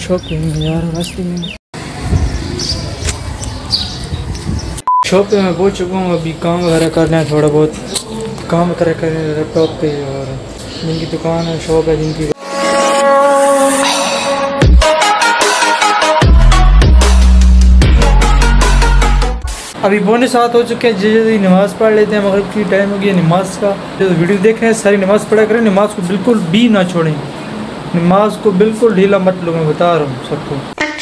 Shopping यार रास्ते में शॉपिंग में पहुँच चुका हूँ। अभी काम वगैरह करना है, थोड़ा बहुत काम वगैरह करना है लैपटॉप पे। और जिनकी दुकान है, शॉप है जिनकी, अभी 6:45 हो चुके हैं। जल्दी नमाज़ पढ़ लेते हैं, मगरिब की टाइम हो गई है नमाज का। जो वीडियो देख रहे हैं सारी नमाज़ पढ़ा करें, नमाज को बिल्कुल भी ना छोड़ें, नमाज को बिल्कुल ढीला मत लो, मैं बता रहा हूँ सबको।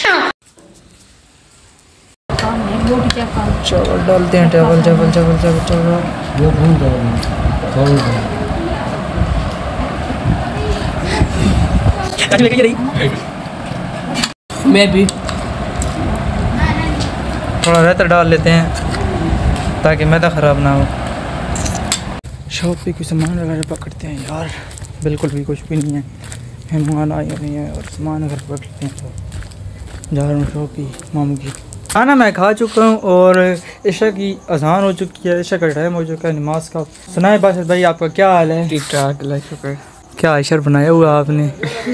चावल डालते हैं, चावल चावल चावल चावल चावल मैं भी थोड़ा रहता डाल लेते हैं ताकि मैदा ख़राब ना हो। शॉप पे कुछ सामान वगैरह पकड़ते हैं यार, बिल्कुल भी कुछ भी नहीं है, मेहमान आए हुए हैं और सामान वगैरह पकड़ते हैं। तो जा रहा हूँ शॉप की मामू की। खाना मैं खा चुका हूँ और इशा की अजान हो चुकी है, इशा का टाइम हो चुका है नमाज का। सुनाए बासित भाई, आपका क्या हाल है? ठीक ठाक, अल्लाह शुक्र। क्या इशर बनाया हुआ आपने?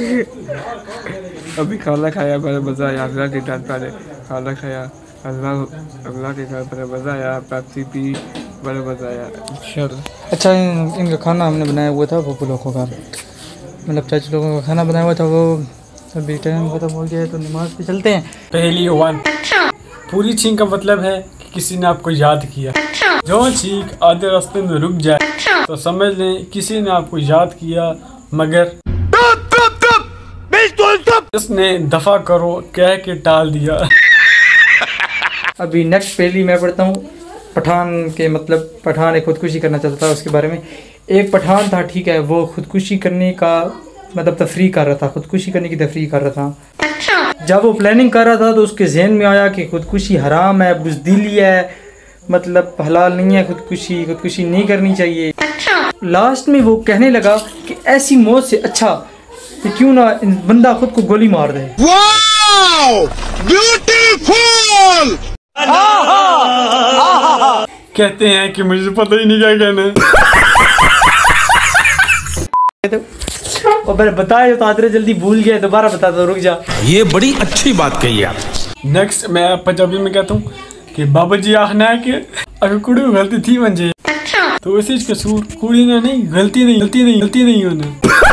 अभी खाना खाया, बड़ा मज़ा आया। अल्लाह के घर पर खाना खाया, अल्लाह के घर पर मज़ा आया। पेप्सी पी, बड़ा मज़ा आया इंशाल्लाह। अच्छा, इनका खाना हमने बनाया हुआ था वो लोगों का, मतलब चाचा लोगों का खाना बनाया हुआ था। वो अभी टाइम खत्म हो गया है तो नमाज पे चलते हैं। पहली वन पूरी छींक का मतलब है कि किसी ने आपको याद किया। जो छींक आधे रास्ते में रुक जाए तो समझ लें किसी ने आपको याद किया, मगर इसने दफा करो कह के टाल दिया। अभी नेक्स्ट पहली मैं पढ़ता हूँ पठान के, मतलब पठान एक खुदकुशी करना चाहता था, उसके बारे में। एक पठान था, ठीक है, वो खुदकुशी करने का मतलब तफरीह कर रहा था, खुदकुशी करने की तफरीह कर रहा था। जब वो प्लानिंग कर रहा था तो उसके जहन में आया कि खुदकुशी हराम है, बुज़दिली है, मतलब हलाल नहीं है खुदकुशी नहीं करनी चाहिए। लास्ट में वो कहने लगा कि ऐसी मौत से अच्छा कि क्यों ना बंदा खुद को गोली मार दे। Wow, beautiful. कहते हैं कि मुझे पता ही नहीं क्या कहना है। और मैंने बताया तो आदरे जल्दी भूल गया, दोबारा बता दो, रुक जा। ये बड़ी अच्छी बात कही आप। नेक्स्ट मैं पंजाबी में कहता हूँ कि बाबा जी आखना है कि अगर कुड़ी को गलती थी मंजे तो इसी कसूर कुड़ी ने नहीं, गलती नहीं होने।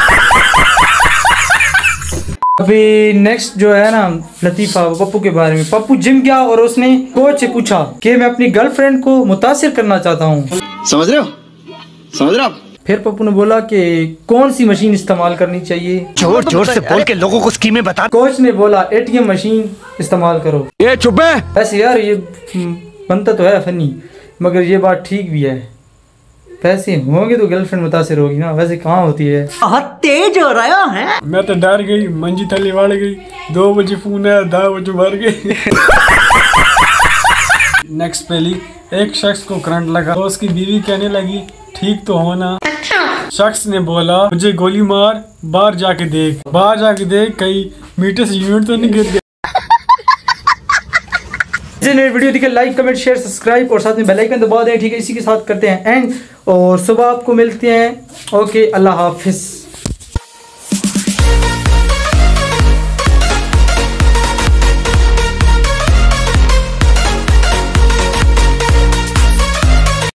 अभी नेक्स्ट जो है ना लतीफ़ा, वो पप्पू के बारे में। पप्पू जिम गया और उसने कोच से पूछा कि मैं अपनी गर्लफ्रेंड को मुतासिर करना चाहता हूँ। समझ रहे हो? फिर पप्पू ने बोला कि कौन सी मशीन इस्तेमाल करनी चाहिए? जोर जोर से बोल के लोगों को स्कीमें बता। कोच ने बोला ATM मशीन इस्तेमाल करो। ये चुप है। वैसे यार ये बनता तो है फनी, मगर ये बात ठीक भी है। पैसे होंगे तो गर्लफ्रेंड मुतासिर होगी ना, वैसे कहाँ होती है। तेज हो रहा है। मैं तो डर गई, मंजी थली वाड़ गई। 2 बजे फोन आया, 10 बजे भर गई। नेक्स्ट पहली, एक शख्स को करंट लगा तो उसकी बीवी कहने लगी ठीक तो होना। शख्स ने बोला मुझे गोली मार, बाहर जाके देख कहीं मीटर से यूनिट तो नहीं गिर गया। वीडियो दिखे लाइक कमेंट शेयर सब्सक्राइब और साथ में बेल आइकन दबा दें, ठीक है। इसी के साथ करते हैं एंड और सुबह आपको मिलते हैं। ओके, अल्लाह हाफिज।